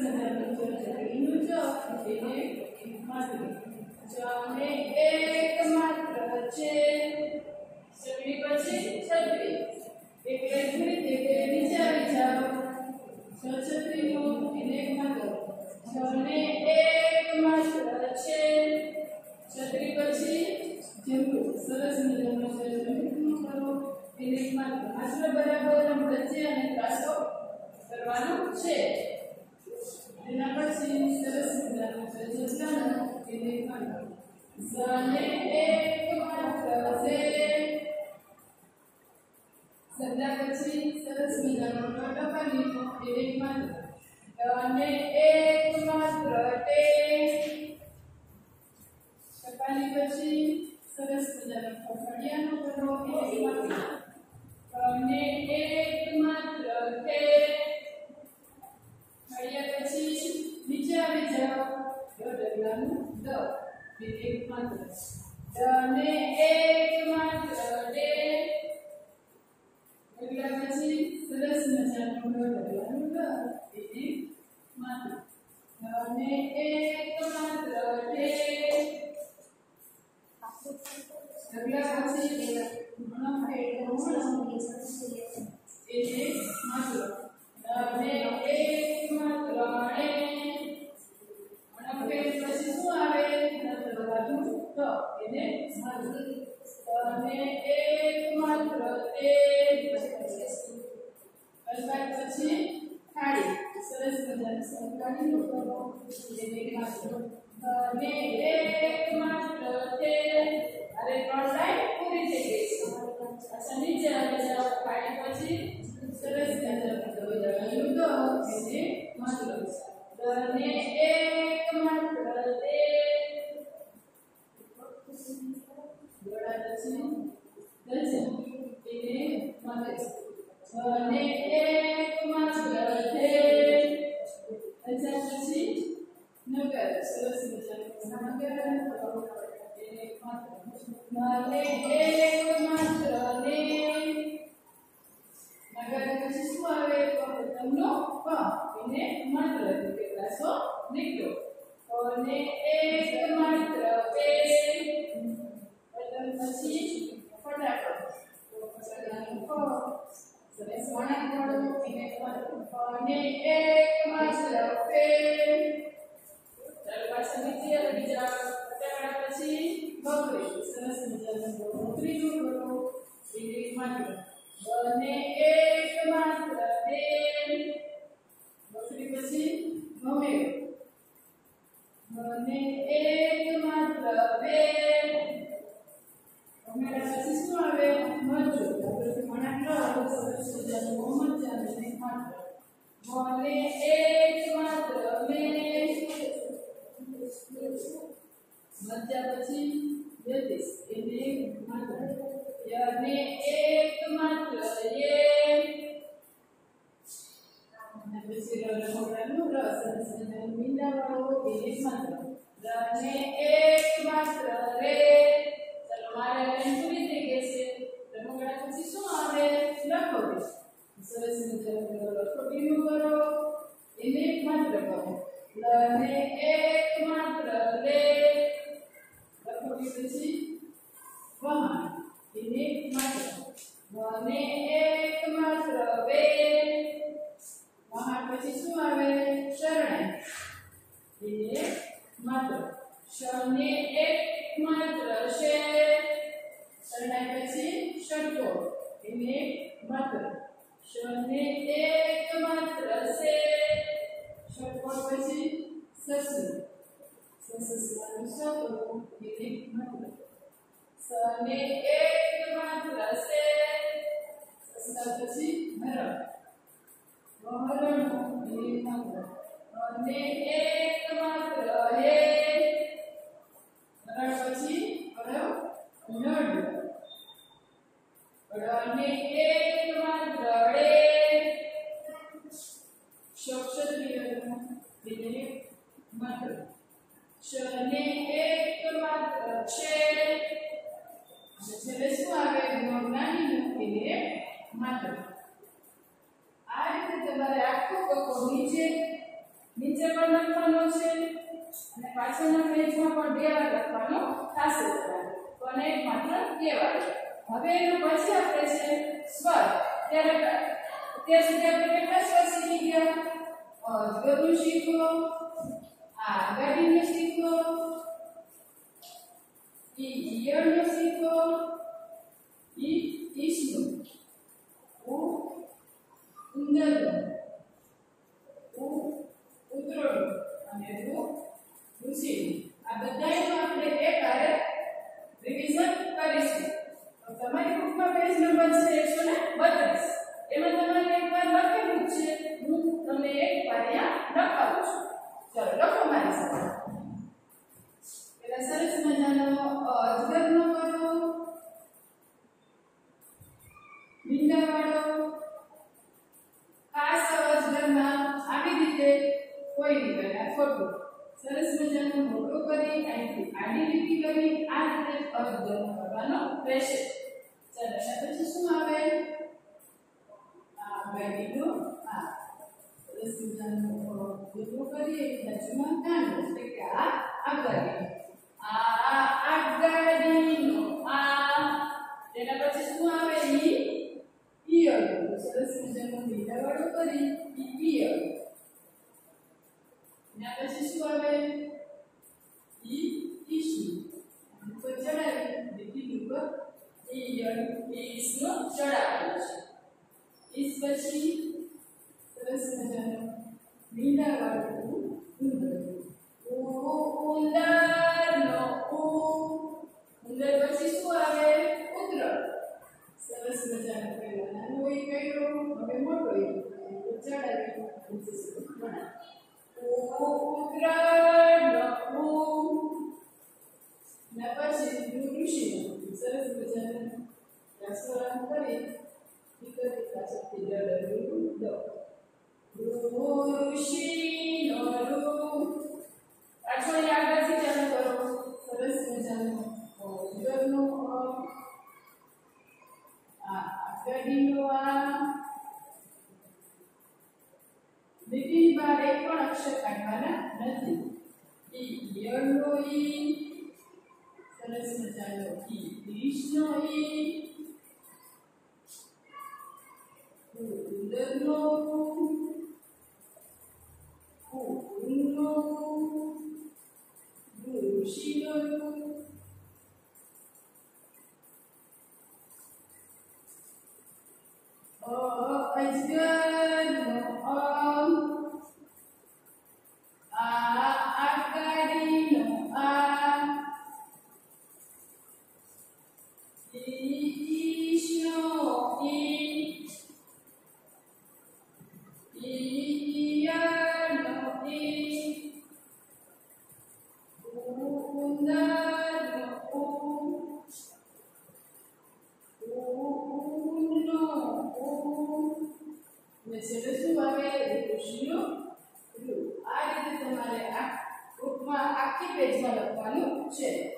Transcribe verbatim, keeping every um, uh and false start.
મજાનું ચ ચકલીનું ચ એને માત્ર ચ ને એક માત્ર છે ચકલી પછી છત્રી એટલે ઘડી તે નીચે આવી જાવ છ છત્રીનું એને માત્ર છ ને એક માત્ર છે છત્રી પછી જેવું સરસ મજાનું છે જમીન કરો એને માત્ર માત્ર બરાબર વચ્ચે અને ત્રાસો કરવાનો છે એના પછી સરસ મજાનું છે જમવાનું એને માત્ર સને એક માત્ર છે સદા પછી સરસ મજાનો ટકાની એને માત્ર અને એક માત્ર તે ટકાની પછી સરસ મજાનો ફફડિયાનો કરો એને માત્ર અને એક માત્ર તે ફળિયા પછી નીચે આવી જાઓ ડગલાનું દ એક માત્ર અને એક માત્ર તે ડગલા પછી સરસ મજાનો ડગલાનું દ એક માત્ર અને એક માત્ર તે ડગલા પછી ઘણો ફેરવો એટલે માત્ર અને એક માત્ર અને અણફેર પછી શું આવે નતરવાનું તો એને માત્ર અને એક માત્ર તે અલબાદ પછી ખાડી સરસ મજાની સરકારી લોકો એને માત્ર અને એક માત્ર તે અરે ત્રણ લાઈન પૂરી થઈ ગઈ છે અચ્છા નીચે આવી જાઓ ખાડી પછી સરસ મજાનું દોડાયું તો એને માત્ર અને એક માત્ર તે દોડા પછી દર્શન એને માત્ર અને એક માત્ર તે અચ્છા પછી નગર સરસ મજાનું નગર એને માત્ર અને એક માત્ર ને નગર પછી શું આવે પતંગનો પ એને માત્ર એટલે ક્લાસો નીકળ્યો અને એક માત્ર બે પતંગ પછી ફટાકડો તો ફટાકડાનો પ સરસ વણાટ કરો એને માત્ર અને એક માત્ર બે ચાલો પાછા નીચે આવી જાઓ ફટાકડા પછી બકરી સરસ મજાનું બકરીનું કરો એને માત્ર અને એક માત્ર બે બકરી પછી ગમે અને એક માત્ર બે ગમેડા પછી શું આવે મરચું આપણે મણાટ લો સરસ મજાનું મરચાં અને માત્ર અને એક માત્ર બે મરચાં પછી બેતીસ એને માત્ર અને એક માત્ર એ અને પછી રમકડાનું રસ સરસ મજાનું મીંડાવાળો એને માત્ર અને એક માત્ર રે ચાલો મારે લાઈન પૂરી થઈ ગઈ છે રમકડા પછી શું આવે લખોટી સરસ મજાનું લખોટીનું કરો એને માત્ર કરો અને એક માત્ર લે લખોટી પછી વાહન એને માત્ર અને એક માત્ર બે વાહન પછી શું આવે શરણાઈ એને માત્ર શને એક માત્ર છે શરણાઈ પછી ષટકોણ એને માત્ર શને એક માત્ર છે ષટકોણ પછી સસલું સસલાનું સકલું એને માત્ર સને એક માત્ર છે સસલા પછી હરણ હરણ એને માત્ર અને એક માત્ર હે હરણ પછી હરણ નડ અને એક માત્ર રે ક્ષત્રિય એને માત્ર શને એક માત્ર છે છેલ્લે શું આવે જ્ઞાની એને માત્ર આ રીતે તમારે આખો કકો નીચે નીચે પણ લખવાનો છે અને પાછળના પેજમાં પણ બે વાર લખવાનો થશે તો અને માત્ર બે વાર હવે એનું પછી આપણે છે સ્વર ત્યારે અત્યાર સુધી આપણે કેટલા સ્વર શીખી ગયા અજગરનું શીખો આ ગાડીનું શીખો ઈ ઈયળનું શીખો ઈ ઈસનું ઉ ઉંદરનું ઉ ઉતરોડું અને ઉ ઋષિનું આ બધાયનું આપણે એક હારે રિવિઝન કરીશું તો તમારી બુકમાં પેજ નંબર છે એકસો બત્રીસ એમાં તમારે એકવાર લખેલું છે હું તમને એક વાર અહીંયા લખાવું છું ચલો લખો મારી સાથે પેલા સરસ મજાનો અજગરનો કરો મીંડાવાળો ખાસ અજગરમાં આવી રીતે કોઈ નહીં કરે ખોટું સરસ મજાનો મોટો કરી અહીંથી આડી લીટી કરી આ રીતે અજગરનો કરવાનો રહેશે ચલો એના પછી શું આવે આ ગાડીનો આ સરસ મજાનો મોટો કરી બાજુમાં કાંડો એટલે કે આ આગળ આ આગળનો આ તેના પછી શું આવે ઈ ઈયળ સરસ મજાનો મીંડાવાળો કરી ઈ ઈયળ એના પછી શું આવે ઈ ઈસુ ઉપર ચડાવી લીટી ઉપર ઈયળ ઈસનો ચડાવેલો છે ઈસ પછી સરસ મજાનો મીંડાવાળો ઉંદર ઉંદરનો ઉ ઉંદર પછી શું આવે ઉતરડ સરસ મજાનો પહેલા નાનો ઈ કર્યો હવે મોટો ઈ ચડાવી નીચે સુધી બનાવ ઉતરડનો ઉ ના પછી ઋષિનો સરસ મજાનો રસોડા કરી નીકળી પાછળથી ડર દો ઋષિનો રૂ પાછો આગળથી ચાલુ કરો સરસ મજાનો ઉદરનો આ આગળનો આ લીટી બાર એક પણ અક્ષર કાઢવાના નથી ઈ ઈયળનો ઈ સરસ મજાનો ઈ ઈસનો ઈ ઉંદરનો ઉનો ઋષિનો અજગરનો અમ આ આગાડીનો આ ઈશનો ઈ ઈયળનો ઈ ઉંદરનો ઉ ઉનો ઉ ને છેલ્લે શું આવે ઋષિનો ઋ આ રીતે તમારે આ બુકમાં આખી પેજમાં લખવાનું છે